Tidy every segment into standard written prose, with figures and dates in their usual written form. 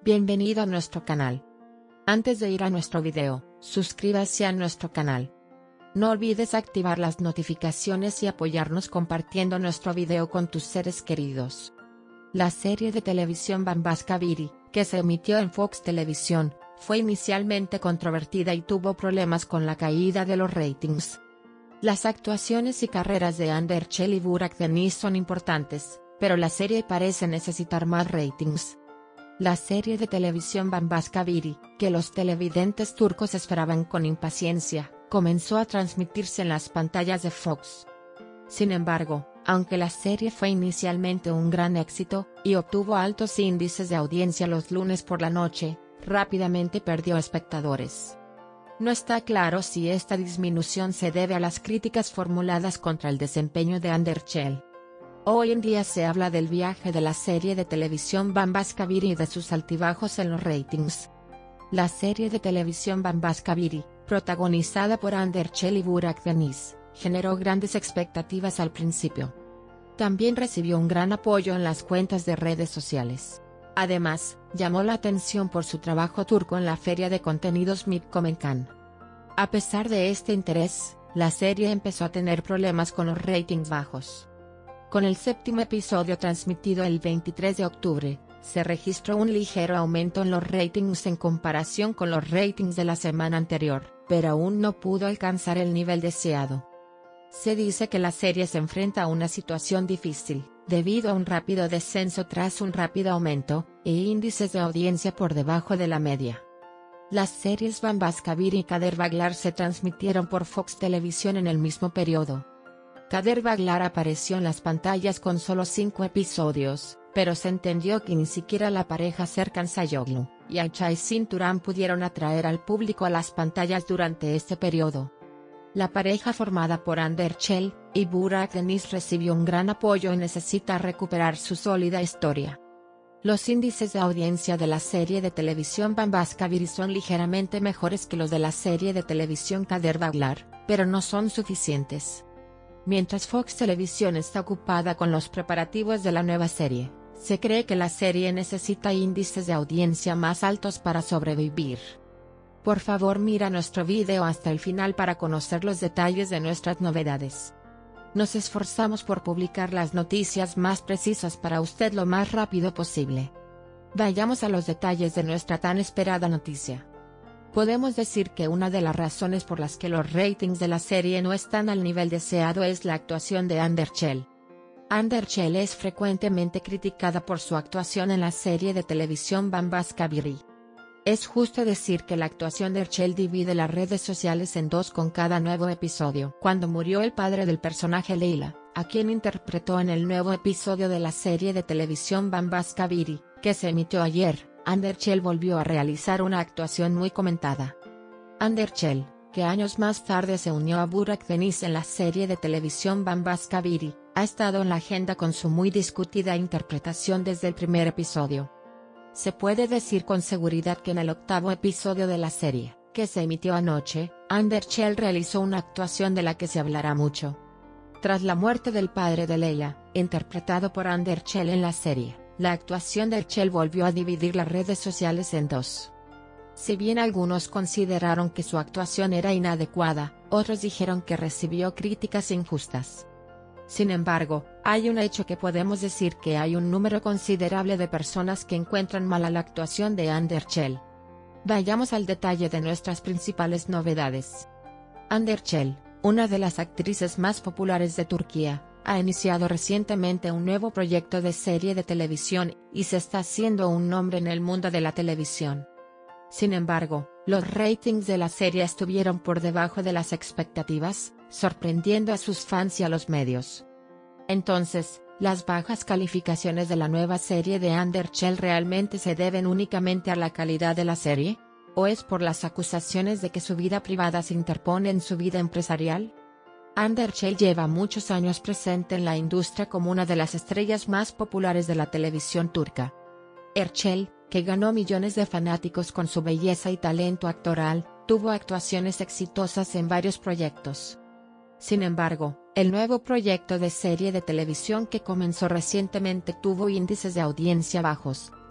Bienvenido a nuestro canal. Antes de ir a nuestro video, suscríbase a nuestro canal. No olvides activar las notificaciones y apoyarnos compartiendo nuestro video con tus seres queridos. La serie de televisión Bambaskabiri, que se emitió en Fox Televisión, fue inicialmente controvertida y tuvo problemas con la caída de los ratings. Las actuaciones y carreras de Anderçel y Burak Deniz son importantes, pero la serie parece necesitar más ratings. La serie de televisión Bambaskabiri, que los televidentes turcos esperaban con impaciencia, comenzó a transmitirse en las pantallas de Fox. Sin embargo, aunque la serie fue inicialmente un gran éxito, y obtuvo altos índices de audiencia los lunes por la noche, rápidamente perdió espectadores. No está claro si esta disminución se debe a las críticas formuladas contra el desempeño de Anderçel. Hoy en día se habla del viaje de la serie de televisión Bambaskabiri y de sus altibajos en los ratings. La serie de televisión Bambaskabiri, protagonizada por Anderçel y Burak Deniz, generó grandes expectativas al principio. También recibió un gran apoyo en las cuentas de redes sociales. Además, llamó la atención por su trabajo turco en la feria de contenidos Mipkomenkan. A pesar de este interés, la serie empezó a tener problemas con los ratings bajos. Con el séptimo episodio transmitido el 23 de octubre, se registró un ligero aumento en los ratings en comparación con los ratings de la semana anterior, pero aún no pudo alcanzar el nivel deseado. Se dice que la serie se enfrenta a una situación difícil, debido a un rápido descenso tras un rápido aumento, e índices de audiencia por debajo de la media. Las series Bambaskabiri y Kader Baglar se transmitieron por Fox Televisión en el mismo periodo. Kader Baglar apareció en las pantallas con solo 5 episodios, pero se entendió que ni siquiera la pareja Serkan Sayoglu y Ayçay Cinturán pudieron atraer al público a las pantallas durante este periodo. La pareja formada por Anderçel y Burak Deniz recibió un gran apoyo y necesita recuperar su sólida historia. Los índices de audiencia de la serie de televisión Bambaskabiri son ligeramente mejores que los de la serie de televisión Kader Baglar, pero no son suficientes. Mientras Fox Televisión está ocupada con los preparativos de la nueva serie, se cree que la serie necesita índices de audiencia más altos para sobrevivir. Por favor, mira nuestro video hasta el final para conocer los detalles de nuestras novedades. Nos esforzamos por publicar las noticias más precisas para usted lo más rápido posible. Vayamos a los detalles de nuestra tan esperada noticia. Podemos decir que una de las razones por las que los ratings de la serie no están al nivel deseado es la actuación de Anderçel. Anderçel es frecuentemente criticada por su actuación en la serie de televisión Bambaskabiri. Es justo decir que la actuación de Anderçel divide las redes sociales en dos con cada nuevo episodio. Cuando murió el padre del personaje Leyla, a quien interpretó en el nuevo episodio de la serie de televisión Bambaskabiri, que se emitió ayer, Anderçel volvió a realizar una actuación muy comentada. Anderçel, que años más tarde se unió a Burak Deniz en la serie de televisión Bambaskabiri, ha estado en la agenda con su muy discutida interpretación desde el primer episodio. Se puede decir con seguridad que en el octavo episodio de la serie, que se emitió anoche, Anderçel realizó una actuación de la que se hablará mucho. Tras la muerte del padre de Leyla, interpretado por Anderçel en la serie, la actuación de Anderçel volvió a dividir las redes sociales en dos. Si bien algunos consideraron que su actuación era inadecuada, otros dijeron que recibió críticas injustas. Sin embargo, hay un hecho que podemos decir que hay un número considerable de personas que encuentran mala la actuación de Anderçel. Vayamos al detalle de nuestras principales novedades. Anderçel, una de las actrices más populares de Turquía, ha iniciado recientemente un nuevo proyecto de serie de televisión, y se está haciendo un nombre en el mundo de la televisión. Sin embargo, los ratings de la serie estuvieron por debajo de las expectativas, sorprendiendo a sus fans y a los medios. Entonces, ¿las bajas calificaciones de la nueva serie de Anderçel realmente se deben únicamente a la calidad de la serie? ¿O es por las acusaciones de que su vida privada se interpone en su vida empresarial? Anderçel lleva muchos años presente en la industria como una de las estrellas más populares de la televisión turca. Anderçel, que ganó millones de fanáticos con su belleza y talento actoral, tuvo actuaciones exitosas en varios proyectos. Sin embargo, el nuevo proyecto de serie de televisión que comenzó recientemente tuvo índices de audiencia bajos,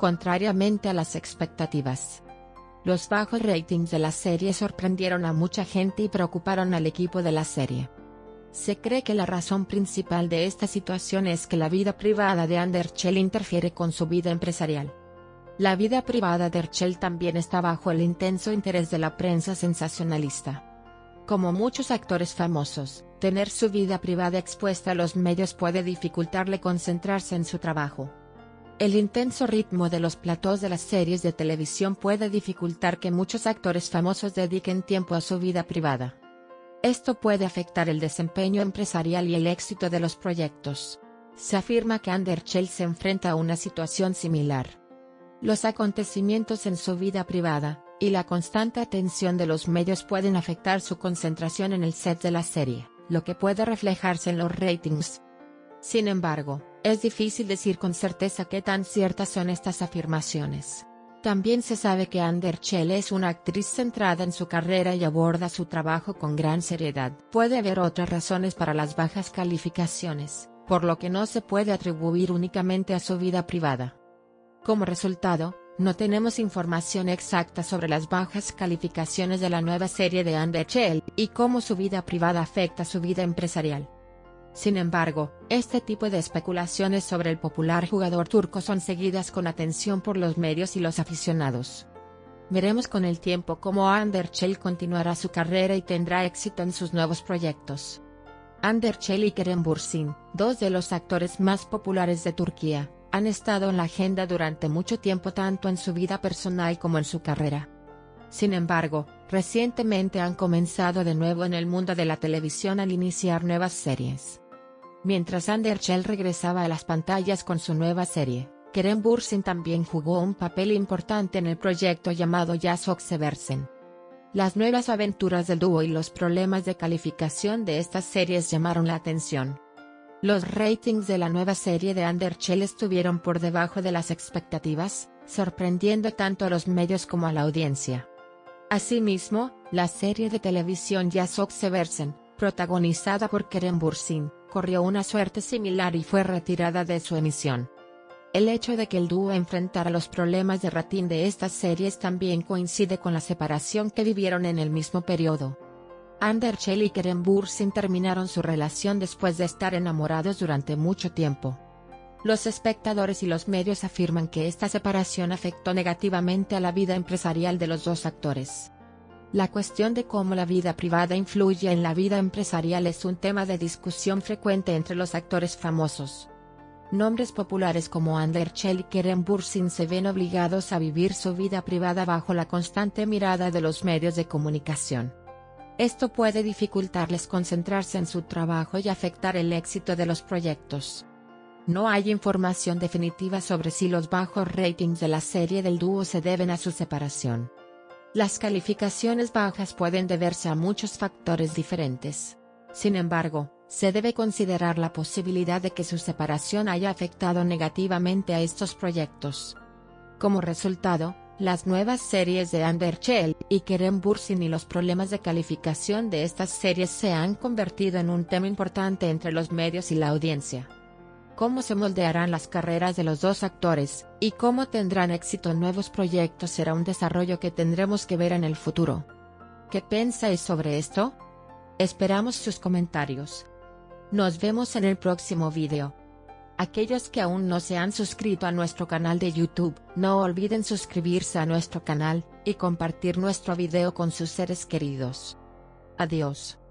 contrariamente a las expectativas. Los bajos ratings de la serie sorprendieron a mucha gente y preocuparon al equipo de la serie. Se cree que la razón principal de esta situación es que la vida privada de Underchell interfiere con su vida empresarial. La vida privada de Herschel también está bajo el intenso interés de la prensa sensacionalista. Como muchos actores famosos, tener su vida privada expuesta a los medios puede dificultarle concentrarse en su trabajo. El intenso ritmo de los platós de las series de televisión puede dificultar que muchos actores famosos dediquen tiempo a su vida privada. Esto puede afectar el desempeño empresarial y el éxito de los proyectos. Se afirma que Underchell se enfrenta a una situación similar. Los acontecimientos en su vida privada, y la constante atención de los medios pueden afectar su concentración en el set de la serie, lo que puede reflejarse en los ratings. Sin embargo, es difícil decir con certeza qué tan ciertas son estas afirmaciones. También se sabe que Underchell es una actriz centrada en su carrera y aborda su trabajo con gran seriedad. Puede haber otras razones para las bajas calificaciones, por lo que no se puede atribuir únicamente a su vida privada. Como resultado, no tenemos información exacta sobre las bajas calificaciones de la nueva serie de Underchell y cómo su vida privada afecta su vida empresarial. Sin embargo, este tipo de especulaciones sobre el popular jugador turco son seguidas con atención por los medios y los aficionados. Veremos con el tiempo cómo Underchell continuará su carrera y tendrá éxito en sus nuevos proyectos. Underchell y Kerem Bürsin, dos de los actores más populares de Turquía, han estado en la agenda durante mucho tiempo tanto en su vida personal como en su carrera. Sin embargo, recientemente han comenzado de nuevo en el mundo de la televisión al iniciar nuevas series. Mientras Underchell regresaba a las pantallas con su nueva serie, Kerem Bürsin también jugó un papel importante en el proyecto llamado Yasok Seversen. Las nuevas aventuras del dúo y los problemas de calificación de estas series llamaron la atención. Los ratings de la nueva serie de Underchell estuvieron por debajo de las expectativas, sorprendiendo tanto a los medios como a la audiencia. Asimismo, la serie de televisión Yasok Seversen, protagonizada por Kerem Bürsin, corrió una suerte similar y fue retirada de su emisión. El hecho de que el dúo enfrentara los problemas de rating de estas series también coincide con la separación que vivieron en el mismo periodo. Underchell y Kerem Bürsin terminaron su relación después de estar enamorados durante mucho tiempo. Los espectadores y los medios afirman que esta separación afectó negativamente a la vida empresarial de los dos actores. La cuestión de cómo la vida privada influye en la vida empresarial es un tema de discusión frecuente entre los actores famosos. Nombres populares como Underchell y Kerem Bürsin se ven obligados a vivir su vida privada bajo la constante mirada de los medios de comunicación. Esto puede dificultarles concentrarse en su trabajo y afectar el éxito de los proyectos. No hay información definitiva sobre si los bajos ratings de la serie del dúo se deben a su separación. Las calificaciones bajas pueden deberse a muchos factores diferentes. Sin embargo, se debe considerar la posibilidad de que su separación haya afectado negativamente a estos proyectos. Como resultado, las nuevas series de Underchell y Kerem Bürsin y los problemas de calificación de estas series se han convertido en un tema importante entre los medios y la audiencia. Cómo se moldearán las carreras de los dos actores, y cómo tendrán éxito en nuevos proyectos será un desarrollo que tendremos que ver en el futuro. ¿Qué pensáis sobre esto? Esperamos sus comentarios. Nos vemos en el próximo video. Aquellos que aún no se han suscrito a nuestro canal de YouTube, no olviden suscribirse a nuestro canal, y compartir nuestro video con sus seres queridos. Adiós.